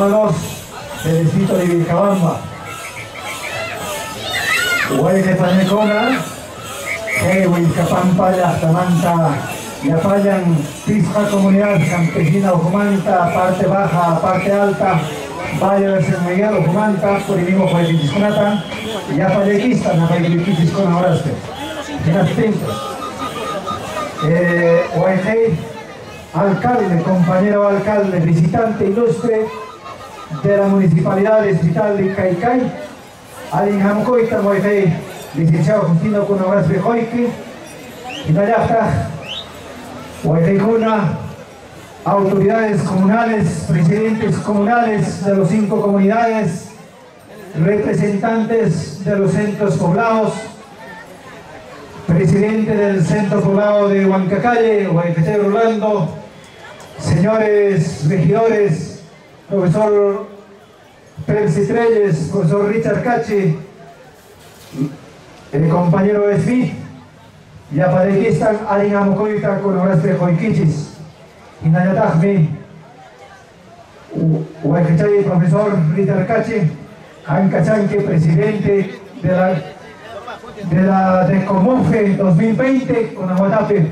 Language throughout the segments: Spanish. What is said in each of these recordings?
hermanos del distrito de Vilcabamba. Huayque Panecona, Vilcapampa, Yachtamanta, Yapayan, Pisca Comunidad Campesina Ojumanta, parte baja, parte alta, Valle de San Miguel Ojumanta, por el mismo Huayquichisconata, Yapayequista, Napayequichiscona Horaste. Huayque, alcalde, compañero alcalde, visitante ilustre de la Municipalidad Distrital de Caicay, Alin Hamcoita, Huayque, licenciado Justino Cunabras Bejoique, y Nayata, Huayquicuna, autoridades comunales, presidentes comunales de las 5 comunidades, representantes de los centros poblados, presidente del centro poblado de Huancacalle, Huayquechey Rolando, señores regidores, profesor Percy Trelles, profesor Richard Cachi, el compañero Smith, Yapadequistan, Alin Amocoita, con Horacio Joiquichis, y Nayatajme, Huayquechay, profesor Richard Cachi, Hancachanque, presidente de la Decomofe 2020, con Aguatape,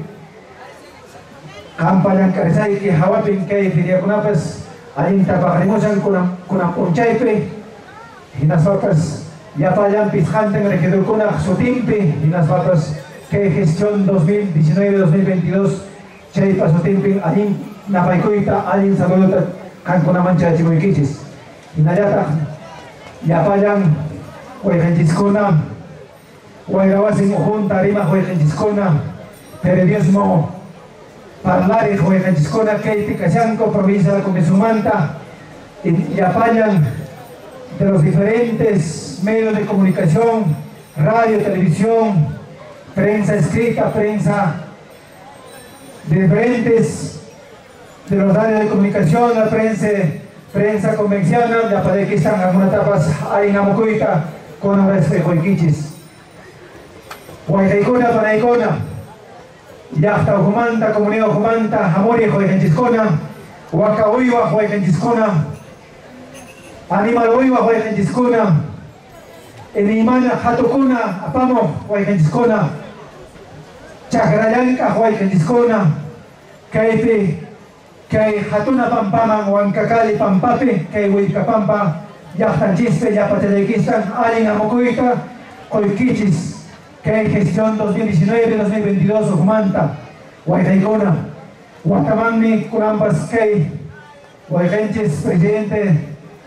Campayan Carizay, que Hawapin, que Filiacunapas, Alin Tapajrimochan, con Aponchaipe, y las otras. Ya payan Pizjanten, Regidorcuna, Sotimpi, y las otras que gestión 2019-2022, Chaipa, Sotimpi, Alin Napaicuita, Alin Saludota, Cancuna Mancha de Chicoiquichis. Y Nayata, ya payan Huayquichiscona, Huayrabasin, Junta, Rima, Huayquichiscona, Periodismo, Parlare, Huayquichiscona, Keiti, Cayanco, provincia de Comisumanta, y ya payan de los diferentes medios de comunicación, radio, televisión, prensa escrita, prensa de diferentes de los radios de comunicación, la prensa convencional, de Apadequistan, algunas tapas, hay Namocuita, con obras de Joiquichis. Huayquicuna, Panaicona, Yachta Ojumanta, Comunidad Ojumanta, Amori, Joiquichiscona, Huacahuiwa, Joiquichiscona, Animal Huiwa, Huayquichiscona, Enimana, Hatokuna, Apamo, Huayquichiscona, Chacrayanca, Huayquichiscona, Kaipe, Kai Hatuna Pampama, Huancacali, Pampape, Kai Huaycapampa, Yachtanchispe, Yapatelequistan, Alin Amocuita, Joiquichis, Kai gestión 2019-2022, Ojumanta, Huayquicona, Huacamani, Curambas, Kai, Huayquenchis, presidente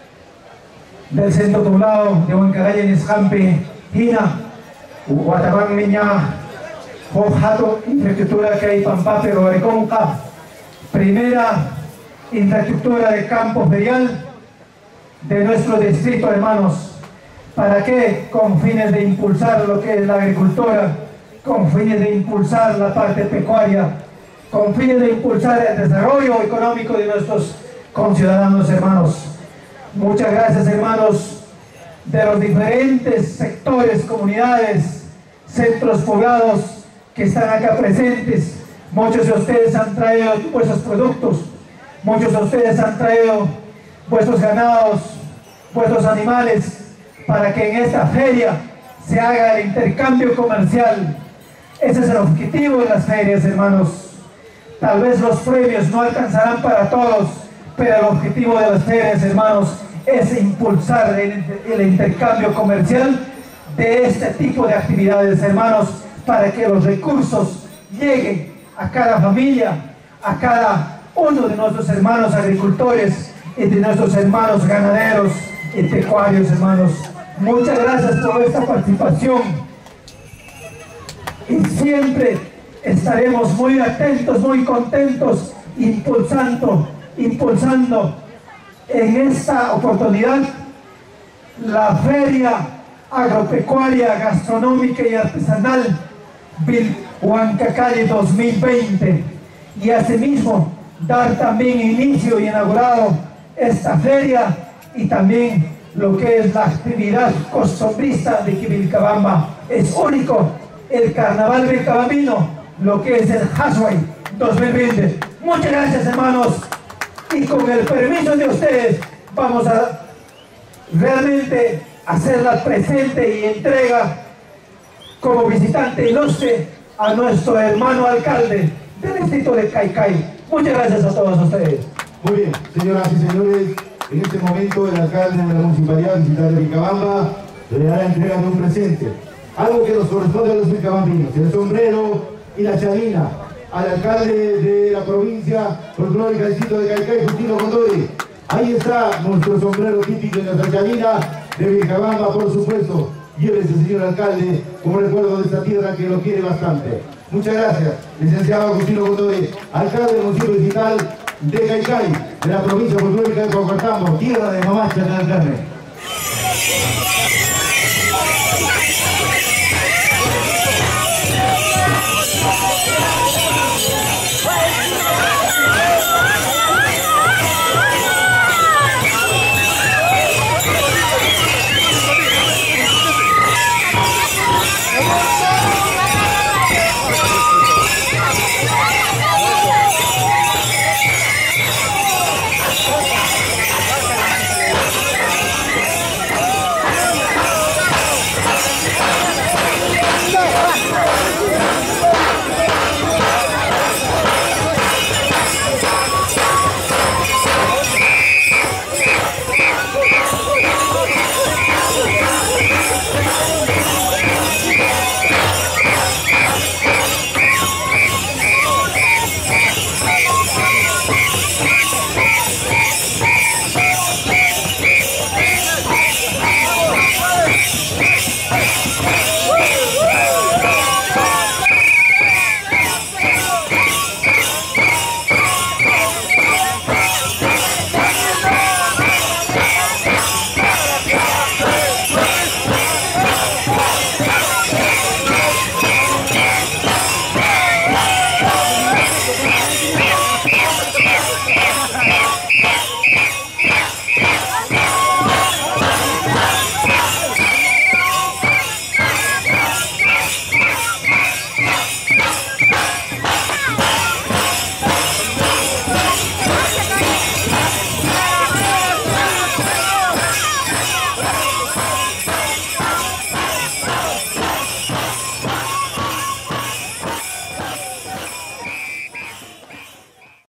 del centro poblado de Huancacalle, Nescampe, Hina, Guatabán, Miña, Jojato, infraestructura que hay Pampape, Robareconca, primera infraestructura de campo ferial de nuestro distrito, hermanos. ¿Para qué? Con fines de impulsar lo que es la agricultura, con fines de impulsar la parte pecuaria, con fines de impulsar el desarrollo económico de nuestros conciudadanos, hermanos. Muchas gracias, hermanos, de los diferentes sectores, comunidades, centros poblados que están acá presentes. Muchos de ustedes han traído vuestros productos, muchos de ustedes han traído vuestros ganados, vuestros animales, para que en esta feria se haga el intercambio comercial. Ese es el objetivo de las ferias, hermanos. Tal vez los premios no alcanzarán para todos, pero el objetivo de las ferias, hermanos, es impulsar el intercambio comercial de este tipo de actividades, hermanos, para que los recursos lleguen a cada familia, a cada uno de nuestros hermanos agricultores y de nuestros hermanos ganaderos y pecuarios, hermanos. Muchas gracias por esta participación y siempre estaremos muy atentos, muy contentos, impulsando en esta oportunidad la Feria Agropecuaria, Gastronómica y Artesanal Huancacalle 2020, y asimismo dar también inicio y inaugurado esta feria y también lo que es la actividad costumbrista de Vilcabamba. Es único el carnaval vilcabambino, lo que es el Hasway 2020. Muchas gracias, hermanos, y con el permiso de ustedes vamos a realmente hacerla presente y entrega como visitante ilustre a nuestro hermano alcalde del distrito de Caicay. Muchas gracias a todos ustedes. Muy bien, señoras y señores, en este momento el alcalde de la Municipalidad Distrital de Vilcabamba le hará entrega de un presente, algo que nos corresponde a los vilcabambinos, el sombrero y la chalina, al alcalde de la provincia folclórica del distrito de Caicay, Justino Condori. Ahí está nuestro sombrero típico y nuestra chalina de Vilcabamba, por supuesto. Llévese, señor alcalde, como recuerdo de esta tierra que lo quiere bastante. Muchas gracias, licenciado Agustino Condori, alcalde del municipio digital de Caicay, de la provincia folclórica de Paucartambo, tierra de mamá Chaca del Carmen. Come on!